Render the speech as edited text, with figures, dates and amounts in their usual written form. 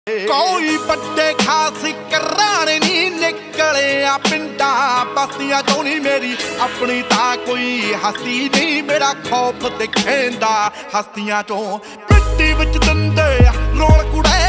कोई बड़े खास घराने नी निकले पिंडा बस्तियां चों नी मेरी अपनी ता कोई हस्ती नहीं मेरा खौफ दिखेंदा हस्तियां चों पिंडी विच दंदे रोल कुड़े